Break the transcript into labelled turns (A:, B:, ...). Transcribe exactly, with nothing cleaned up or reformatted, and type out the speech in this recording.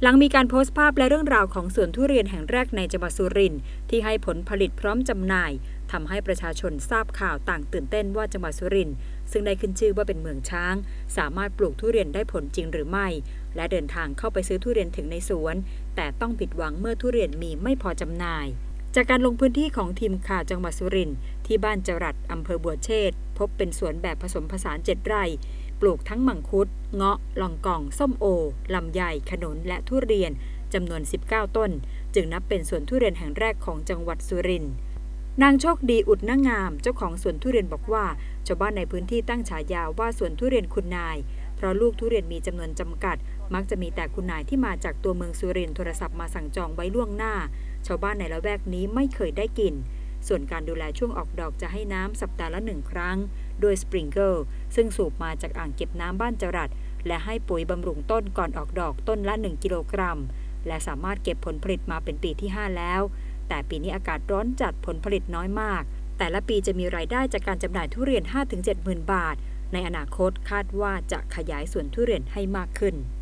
A: หลังมีการโพสต์ภาพและเรื่องราวของสวนทุเรียนแห่งแรกในจังหวัดสุรินทร์ที่ให้ผลผลิตพร้อมจำหน่ายทำให้ประชาชนทราบข่าวต่างตื่นเต้นว่าจังหวัดสุรินทร์ซึ่งได้ขึ้นชื่อว่าเป็นเมืองช้างสามารถปลูกทุเรียนได้ผลจริงหรือไม่และเดินทางเข้าไปซื้อทุเรียนถึงในสวนแต่ต้องผิดหวังเมื่อทุเรียนมีไม่พอจำหน่ายจากการลงพื้นที่ของทีมข่าวจังหวัดสุรินทร์ที่บ้านจรัสอำเภอบัวเชษฐ์พบเป็นสวนแบบผสมผสานเจ็ดไร่ปลูกทั้งมังคุดเงาะลองกองส้มโอลำไยขนุนและทุเรียนจำนวนสิบเก้าต้นจึงนับเป็นสวนทุเรียนแห่งแรกของจังหวัดสุรินทร์นางโชคดีอุดนางามเจ้าของสวนทุเรียนบอกว่าชาวบ้านในพื้นที่ตั้งฉายาว่าสวนทุเรียนคุณนายเพราะลูกทุเรียนมีจำนวนจำกัดมักจะมีแต่คุณนายที่มาจากตัวเมืองสุรินทร์โทรศัพท์มาสั่งจองไว้ล่วงหน้าชาวบ้านในละแวกนี้ไม่เคยได้กินส่วนการดูแลช่วงออกดอกจะให้น้ำสัปดาห์ละหนึ่งครั้งโดยสปริงเกิลซึ่งสูบมาจากอ่างเก็บน้ำบ้านจรัสและให้ปุ๋ยบำรุงต้นก่อนออกดอกต้นละหนึ่งกิโลกรัมและสามารถเก็บผลผลิตมาเป็นปีที่ห้าแล้วแต่ปีนี้อากาศร้อนจัดผลผลิตน้อยมากแต่ละปีจะมีรายได้จากการจำหน่ายทุเรียน ห้าถึงเจ็ดหมื่น บาทในอนาคตคาดว่าจะขยายสวนทุเรียนให้มากขึ้น